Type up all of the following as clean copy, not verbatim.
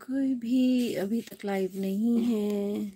कोई भी अभी तक लाइव नहीं है।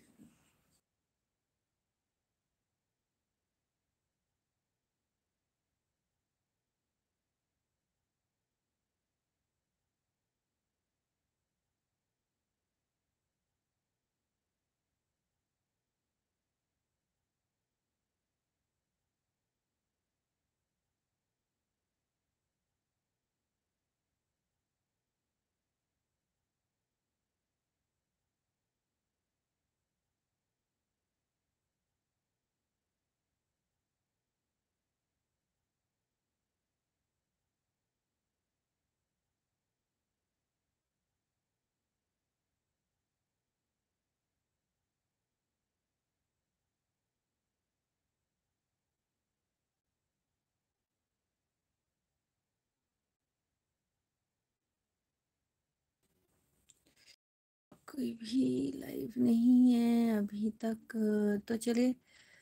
कोई भी लाइव नहीं है अभी तक। तो चलिए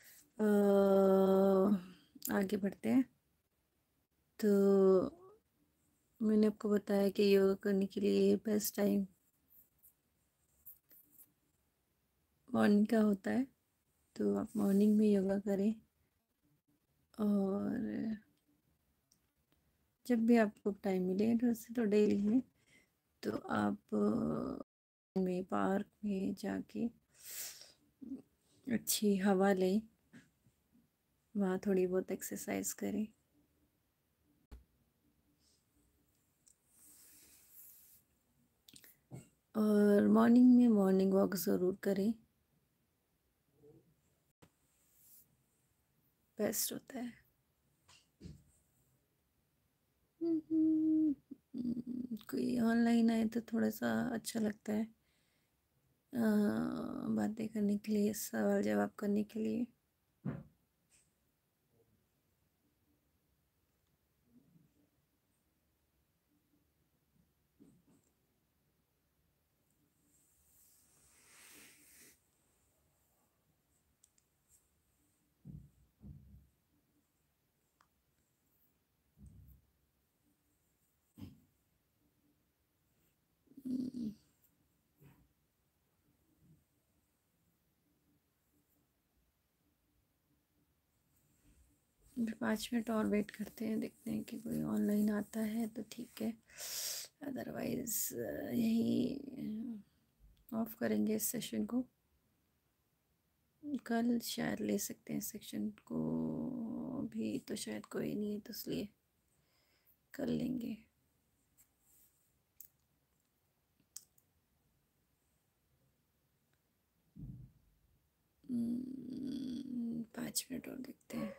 आगे बढ़ते हैं। तो मैंने आपको बताया कि योगा करने के लिए बेस्ट टाइम मॉर्निंग का होता है। तो आप मॉर्निंग में योगा करें, और जब भी आपको टाइम मिले, वैसे तो डेली में, तो आप में पार्क में जाके अच्छी हवा लें, वहाँ थोड़ी बहुत एक्सरसाइज करें। और मॉर्निंग में मॉर्निंग वॉक ज़रूर करें, बेस्ट होता है। कोई ऑनलाइन आए तो थोड़ा सा अच्छा लगता है बातें करने के लिए, सवाल जवाब करने के लिए। हम्म, 5 मिनट और वेट करते हैं, देखते हैं कि कोई ऑनलाइन आता है तो ठीक है, अदरवाइज़ यही ऑफ करेंगे इस सेशन को। कल शायद ले सकते हैं सेक्शन को, भी तो शायद कोई नहीं है तो इसलिए कर लेंगे। 5 मिनट और देखते हैं।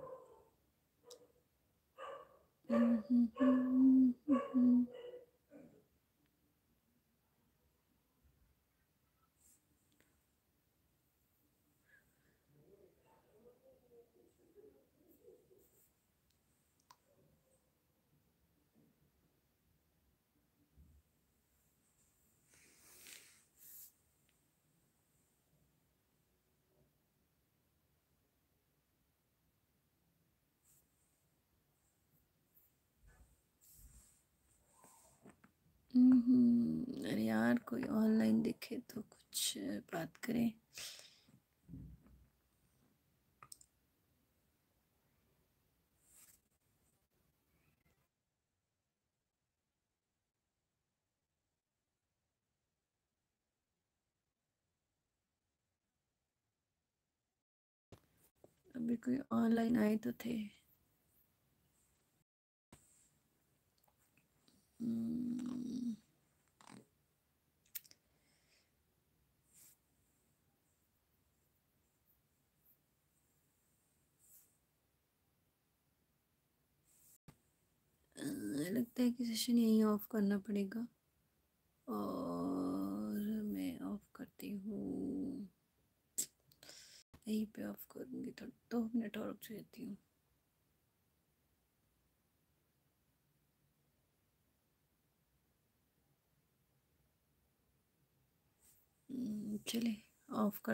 अरे यार, कोई ऑनलाइन दिखे तो कुछ बात करें। अभी कोई ऑनलाइन आए तो थे। हम्म, लगता है कि सेशन यहीं ऑफ करना पड़ेगा, और मैं ऑफ करती हूँ, यहीं पे ऑफ करूँगी। तो 2 मिनट और रुक जाती हूँ। चलिए ऑफ कर